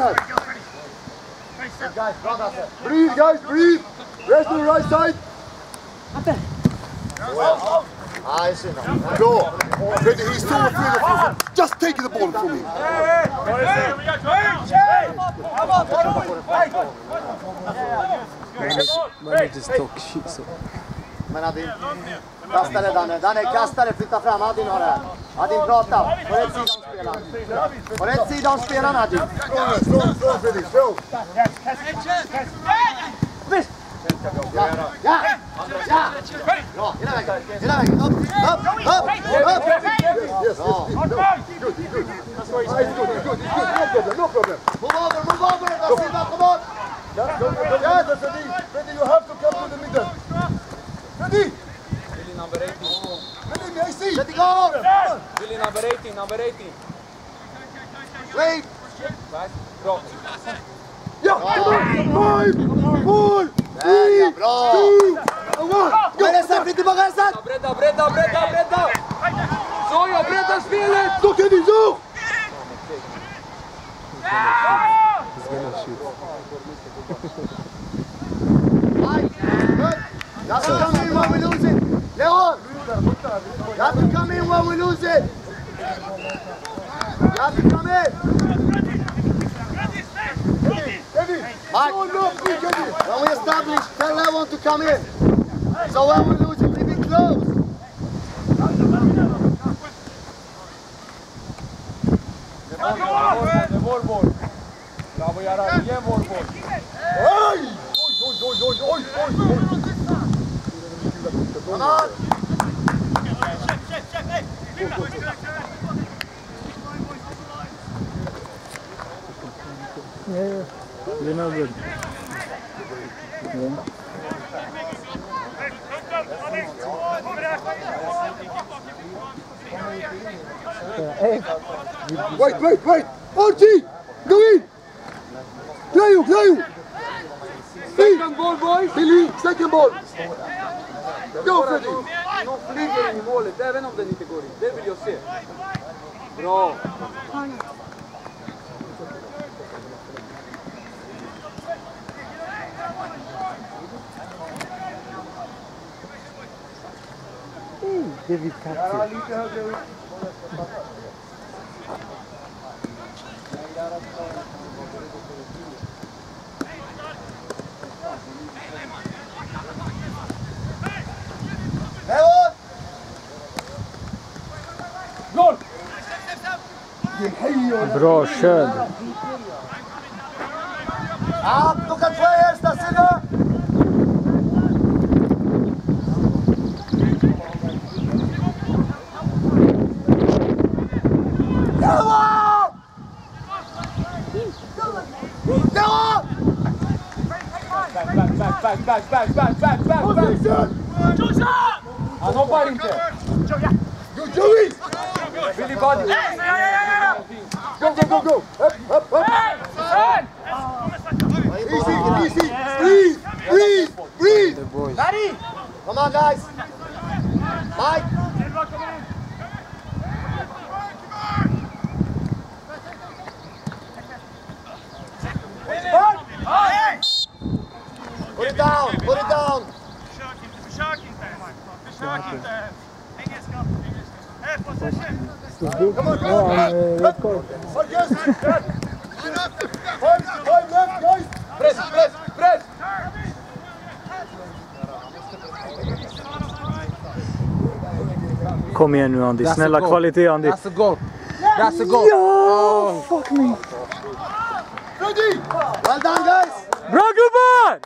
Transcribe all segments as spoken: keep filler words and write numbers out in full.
that. Guys, breathe, guys, breathe. Rest to the right side. I see now. Go. Freddy, he's so afraid of you. Just take the ball from him. Man just talk shit så. Men Adin, kasta det Danne. Danne, kasta det, flytta fram. Adin har det här. Adin, prata. På rätt sida om spelaren. På rätt sida om spelaren, Adin. Strong, strong, strong, Freddy, strong. Visst! Ja, ja, ja! Bra, hela vägen, hela vägen. Upp, upp, upp, upp! Yes, yes, good, good. It's good, it's good, it's good. No problem, no problem. Move over, move over, da Silva, come on! Yes, Freddy, Freddy, you have to come to the middle. Freddy! Billy number eighteen. Freddy, may I see? Let it go! Billy number eighteen, number eighteen. Wait! Bra. Ja, come on! Five, four, three, two, one! Go! Resan, flytta tillbaka resan! Bredda, bredda, bredda, bredda! Så ja, bredda spelet! Då kan du så! He's gonna shoot. You have to come in when we lose it. Leon! You have to come in when we lose it. You have to come in. Mike, when we establish, tell Leon to come in. So when we lose it, we be close. Det är vår boll. Bravo Gerhard, ge vår boll. Oj! Oj, oj, oj, oj, oj, oj. Come on! Yeah, you're not good. Yeah. Wait, wait, wait! Archie! Go in! Clayo, Clayo! Second ball, boys! Billy, second ball! Go, Freddy! Någon flyger in i målet, även om den inte går in. Det vill jag se. Bra! David Katze. Goal! Bra kör. Up, look at players, da Silva! Back, back, back, back, back, back, back, back! Han hoppar inte! Go, Joey! Billy Buddy! Go, go, go, go! Up, up, up! Easy, easy! Breathe! Breathe! Breathe! Daddy! Come on, guys! Mike! Put it down! Put it down! Försök inte! Försök inte! Engelska! Här, possession! Come on, come on! Red card. Yes! Five, five left, guys! Press, press, press! Kom igen nu Andy, snälla kvalitet Andy. That's a goal! That's a goal! Ja, fuck me! Ready! Well done, guys! Bra gubbar!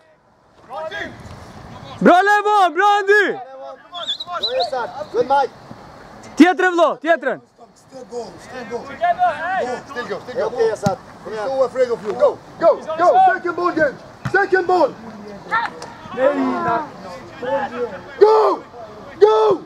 Bra Levon, bra Andy! Good, Mike! Tietren Vlo, Tietren! Still go, still go. Go, still go, still go. Okay, Asad. He's so afraid of you. Go, go, go! Second ball, James! Second ball! Go! Go!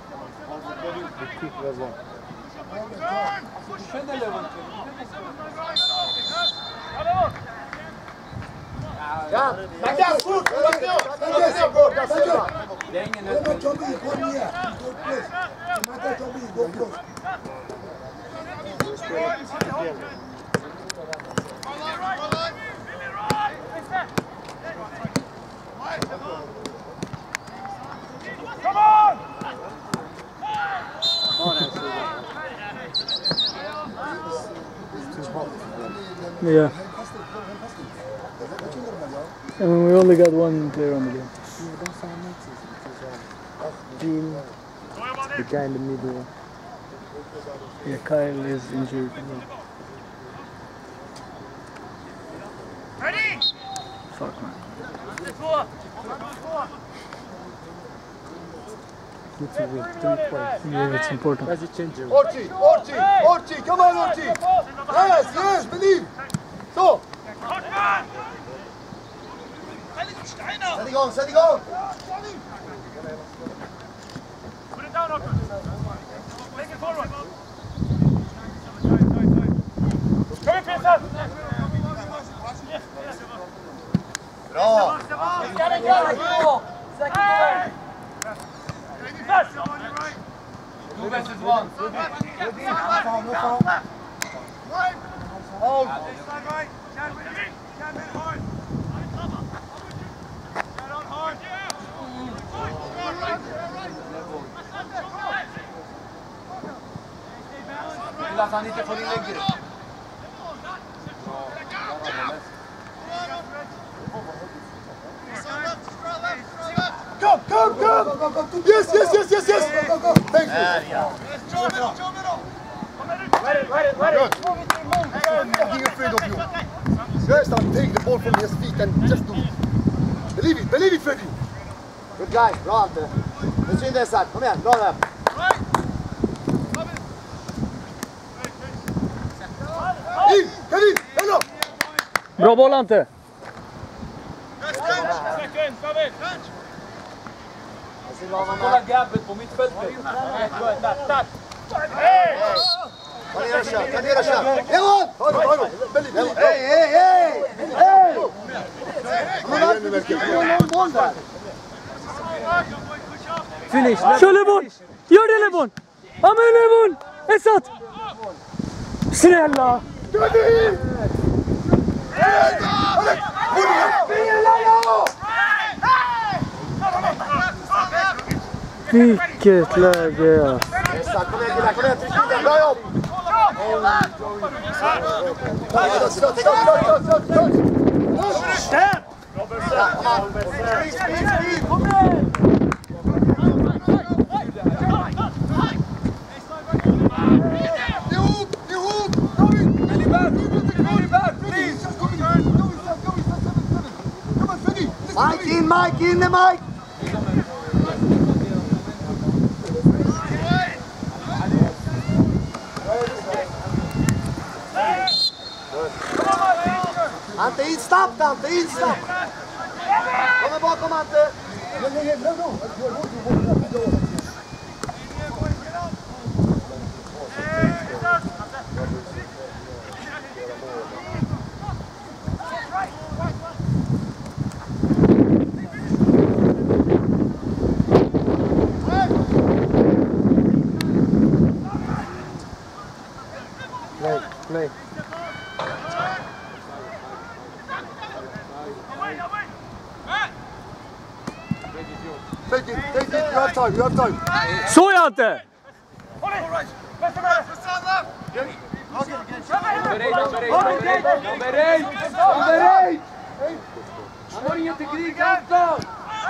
Ja, back down, foot! Back down! Back down! Det är ingen nödvändig. Come on! Yeah. I mean, we only got one player on the game. Gene, the guy in the middle. Yeah, Kyle is injured. Ready? Fuck, man. Need to win three points. Yeah, it's important. That's a change. Orchi, Orchi, Orchi, come on Orchi! Yes, yes, believe! So! Sätt igång, sätt igång! Put it down, Ocker. Take it forward. Come in, Peter. Bra! Two versus one. Hold! Vill att han inte får in längre. Come, come, come! Yes, yes, yes, yes, yes! Thank you! Good! Nothing afraid of you. First time, take the ball from his feet and just do it. Believe it, believe it, Freddy! Good guy, bra Ante. Nu syns det Isak, kom igen, bra där. In, kom in, hello! Bra boll, Ante! Kolla gapet på mittfältet. Kadira kör, Kadira kör! Leon! Ta det, ta det! Hej, hej, hej! Hej! Men varför ska vi ha någon boll där? Finish! Kör Lebon! Gör det Lebon! Ja men Lebon! Esat! Snälla! Vilket läge! Esat, kom igen killar, kom igen! Tryck in den, bra jobb! Stand! Mike in, Mike in, Mike! Ante, in snabbt Ante, in snabbt! Kommer bakom Ante! Play, play. Take it, take it, you have time, you have time! Så är Ante! Han har inte krigat då!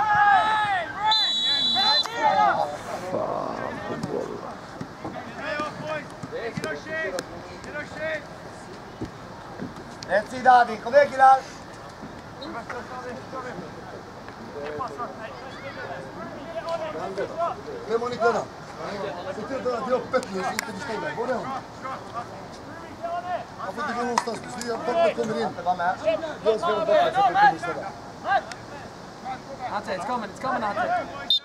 Rätt sida Adi, kom igen killar! Vem har ni kunnat? Se till att dra till öppet nu så inte vi står där. Går det om? Han får inte gå någonstans. Du ser att bollen kommer in. Jag ska vara borta så att vi missar det. Ante, it's coming, it's coming Ante.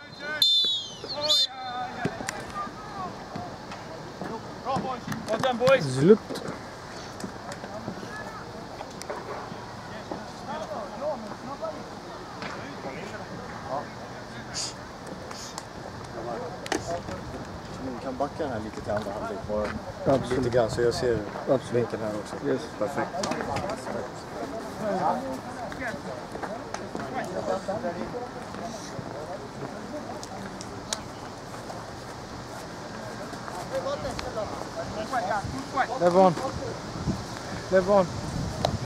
Well done, boys. Slut. Ni kan backa den här lite till andra halvlek bara. Absolut. Lite grann så jag ser Absolut. vinkeln här också. Yes. Perfekt. Levon. Levon.